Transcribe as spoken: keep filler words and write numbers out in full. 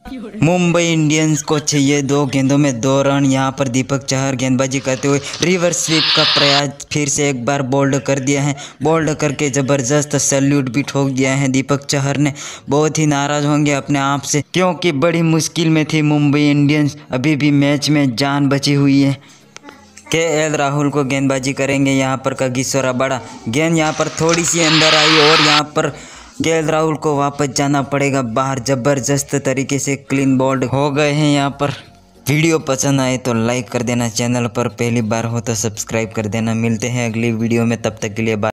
Mumbai Indians को चाहिए दो गेंदों में दो रन। यहाँ पर दीपक चहर गेंदबाजी करते हुए रिवर्स स्वीप का प्रयास फिर से एक बार बोल्ड कर दिया है। बोल्ड करके ज़बरदस्त सैल्यूट भी ठोक दिया है दीपक चहर ने। बहुत ही नाराज़ होंगे अपने आप से, क्योंकि बड़ी मुश्किल में थी मुंबई इंडियंस। अभी भी मैच में जान बची हुई है। के एल राहुल को गेंदबाजी करेंगे यहाँ पर कागिसो रबाडा। गेंद यहाँ पर थोड़ी सी अंदर आई और यहाँ पर के एल राहुल को वापस जाना पड़ेगा बाहर। ज़बरदस्त तरीके से क्लीन बोल्ड हो गए हैं यहाँ पर। वीडियो पसंद आए तो लाइक कर देना, चैनल पर पहली बार हो तो सब्सक्राइब कर देना। मिलते हैं अगली वीडियो में, तब तक के लिए बाय।